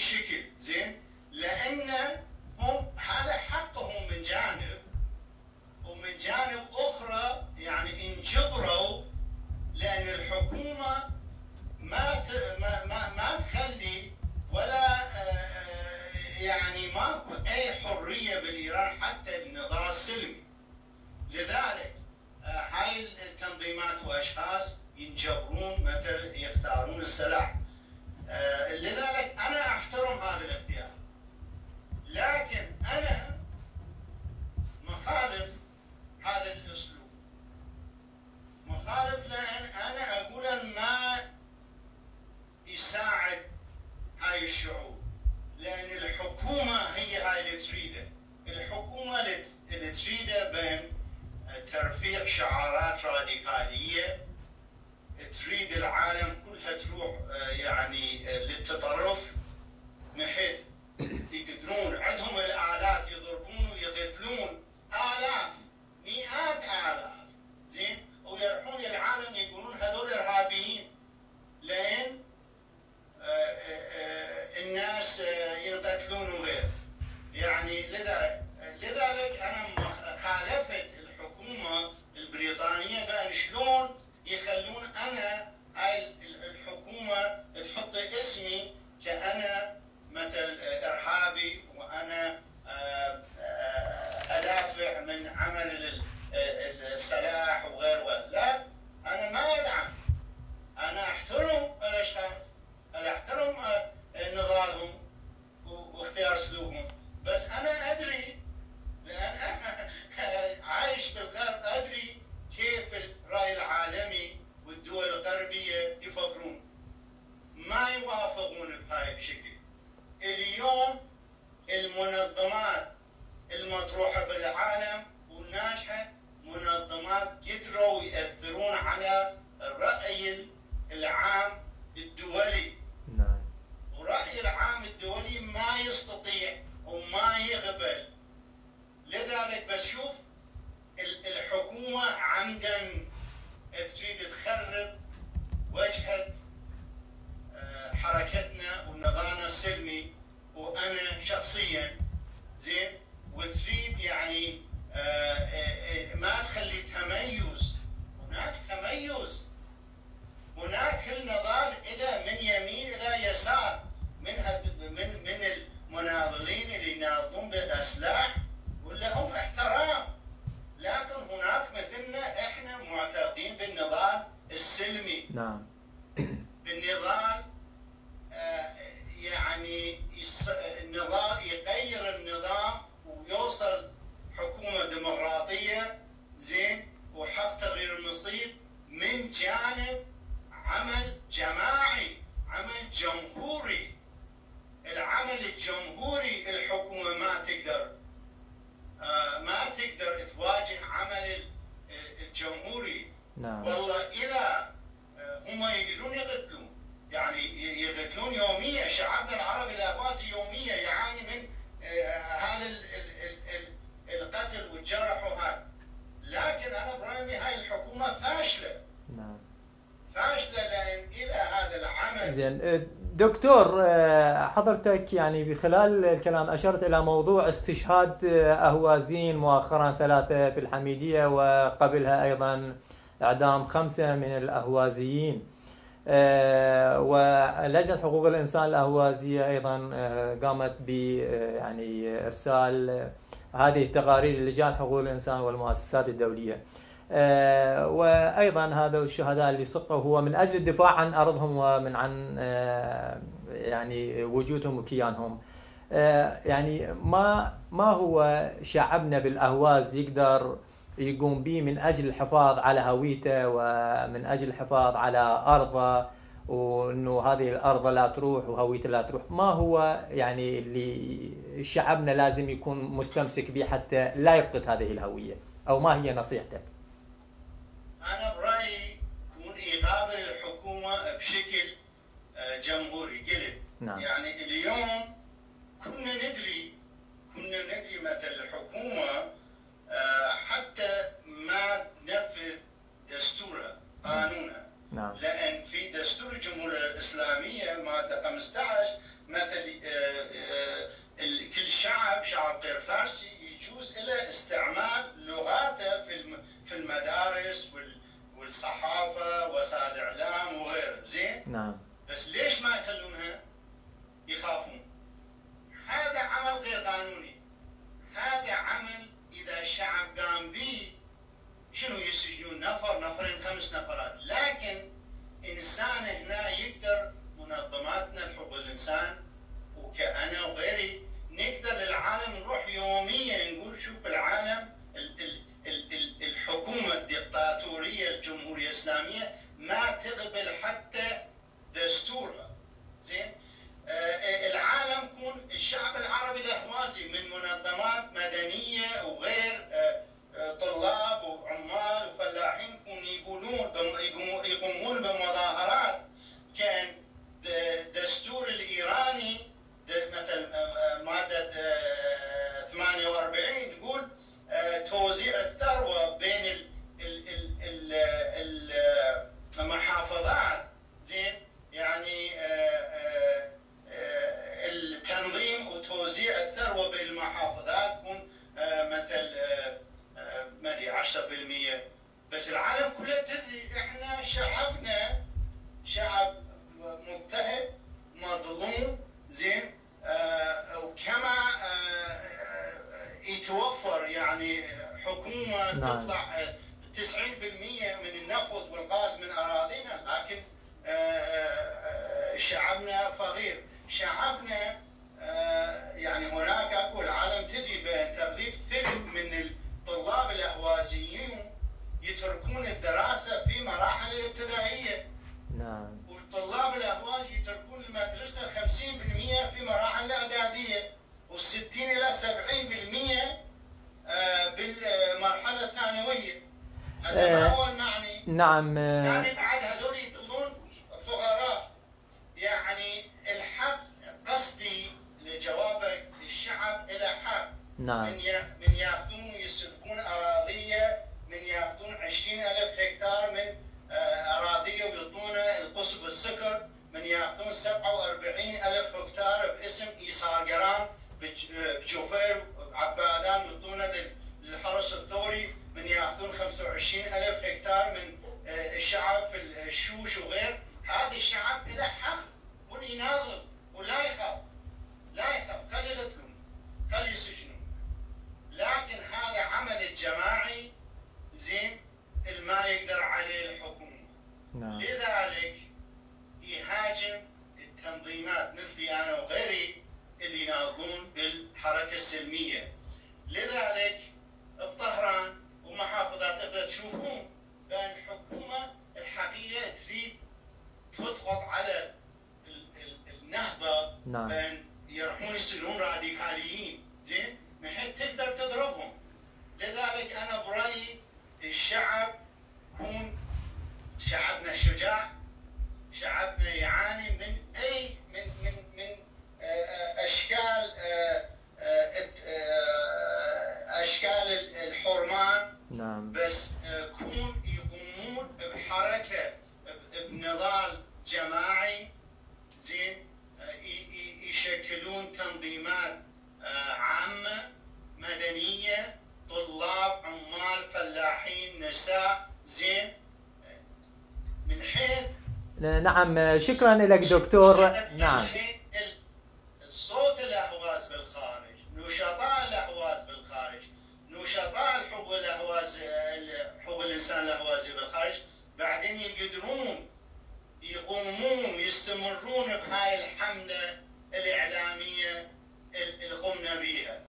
شكل زين، لان هم هذا حقهم من جانب، ومن جانب اخرى يعني انجبروا لان الحكومه ما تخلي ولا يعني ماكو اي حريه بالايران حتى النضال السلمي. لذلك هاي التنظيمات واشخاص ينجبرون مثل يختارون السلاح. لذلك انا احترم هذا الاختيار، لكن انا مخالف هذا الاسلوب، مخالف لان انا اقول ما يساعد هاي الشعوب، لان الحكومه هي هاي اللي تريده، الحكومه اللي تريده بين ترفيع شعارات راديكاليه، تريد العالم كلها تروح يعني للتطرف، من حيث يقدرون عندهم الآلات يضربون ويقتلون آلاف مئات آلاف زين، ويروحون للعالم يقولون هذول إرهابيين، لأن الناس يقتلون وغير يعني. لذلك أنا خالفت الحكومة البريطانية بأن شلون يخلون أنا هاي الحكومة تحط اسمي كأنا مثل إرهابي، وأنا أدافع من عمل السلاح وغير. لا، أنا ما أدعم، أنا أحترم الأشخاص، أنا أحترم نضالهم واختيار أسلوبهم، بس أنا أدري لأن أنا عايش بالغرب، أدري كيف الرأي العالمي والدول الغربية يفكرون، ما يوافقون بهاي الشكل. اليوم المنظمات المطروحة بالعالم والناجحة منظمات قدروا يأثرون على الرأي العام الدولي. نعم. ورأي العام الدولي ما يستطيع وما يقبل. لذلك بشوف الحكومة عمدا تريد تخرب وجهة حركتنا ونضالنا السلمي، وأنا شخصيا زين، وتريد يعني ما تخلي تميز. هناك تميز، هناك النضال إلى من يمين إلى يسار، من المناضلين اللي يناضلون بالأسلحة ولهم احترام، لكن هناك مثلنا احنا معتقدين بالنضال السلمي. نعم. بالنضال يعني النضال يغير النظام ويوصل حكومة ديمقراطية زين وحفظ تغيير المصير من جانب عمل جماعي، عمل جمهوري. العمل الجمهوري الحكومة ما تقدر تواجه عمل الجمهوري. نعم. والله إذا هم يقدرون يقتلون، يعني يقتلون يوميا، شعبنا العربي الأهوازي يوميا يعاني من هذا القتل والجرح وهذا، لكن أنا برأيي هاي الحكومة فاشلة. نعم. فاشلة لأن إذا هذا العمل. زين دكتور، حضرتك يعني بخلال الكلام أشرت إلى موضوع استشهاد أهوازيين مؤخرا 3 في الحميدية، وقبلها أيضا إعدام 5 من الأهوازيين، ولجنة حقوق الإنسان الأهوازية أيضا قامت ب يعني إرسال هذه التقارير للجان حقوق الإنسان والمؤسسات الدولية، وأيضا هذا الشهداء اللي سقطوا هو من أجل الدفاع عن أرضهم ومن عن يعني وجودهم وكيانهم. يعني ما هو شعبنا بالأهواز يقدر يقوم به من أجل الحفاظ على هويته ومن أجل الحفاظ على أرضه، وأنه هذه الأرض لا تروح وهويته لا تروح؟ ما هو يعني اللي شعبنا لازم يكون مستمسك به حتى لا يفقد هذه الهوية، أو ما هي نصيحتك؟ أنا برأيي يكون يقابل الحكومة بشكل جمهوري قلب. نعم. يعني اليوم كنا ندري مثل الحكومة حتى ما تنفذ دستورها قانونها. نعم. لأن في دستور الجمهورية الإسلامية مادة 15 مثل شنو يسجنون نفر نفرين 5 نفرات، لكن انسان هنا يقدر منظماتنا حقوق الانسان وكأنا وغيري نقدر للعالم نروح يوميا نقول شوف العالم الحكومه الدكتاتوريه الجمهوريه الاسلاميه ما تقبل حتى دستورها. زين العالم كون الشعب العربي الاهوازي من منظمات مدنيه وغير طلاب وعمال وفلاحين يقومون بمظاهرات. كان الدستور الايراني مثل ماده 48 تقول توزيع الثروه بين المحافظات. زين يعني التنظيم وتوزيع الثروه بين المحافظات يكون مثل ما ادري 10%. بس العالم كله تدري احنا شعبنا شعب مضطهد مظلوم. زين وكما يتوفر يعني حكومه تطلع 90% من النفط والغاز من اراضينا، لكن شعبنا فقير. شعبنا يعني هناك اكو العالم تدري بان تقريبا ثلث من الطلاب الاهوازيين يتركون الدراسه في مراحل الابتدائيه. نعم. والطلاب الاهواز يتركون المدرسه 50% في مراحل الاعداديه، و60 الى 70% بالمرحله الثانويه. هذا ما هو المعني. نعم. يعني بعد هذول يظلون فقراء. يعني الحق قصدي لجوابك الشعب الى حق. نعم. من ياخذون ويسلبون اراضيه، من ياخذون 20,000 هكتار من اراضيه ويعطونا القصب والسكر، من ياخذون 47,000 هكتار باسم ايسار قرام بجوفير بعبادان يعطونا للحرس الثوري، من ياخذون 25,000 هكتار من الشعب في الشوش وغير. هذا الشعب له حق ويناضل ولا يخاف، لا يخاف. خلي يقتلون خلي يسجنون، لكن هذا عمل الجماعي. زين ما يقدر عليه الحكومه. نعم. لذلك يهاجم التنظيمات مثلي انا وغيري اللي يناضلون بالحركه السلميه. لذلك بطهران ومحافظات اخرى تشوفون بان الحكومه الحقيقه تريد تضغط على النهضه. نعم. بان يروحون يصيرون راديكاليين. زين من حيث تقدر تضربهم. لذلك انا برايي الشعب يكون شعبنا شجاع، شعبنا يعاني من اي من اشكال الحرمان. نعم. بس يقومون بحركه بنضال جماعي. زين يشكلون تنظيمات عامه مدنيه، طلاب عمال فلاحين نساء. زين من حيث نعم. شكرا لك دكتور. نعم. صوت الاهواز بالخارج، نشطاء الاهواز بالخارج، نشطاء الحقوق الاهواز حقوق الانسان الاهوازي بالخارج، بعدين يقدرون يقومون ويستمرون بهاي الحمله الاعلاميه اللي قمنا بها.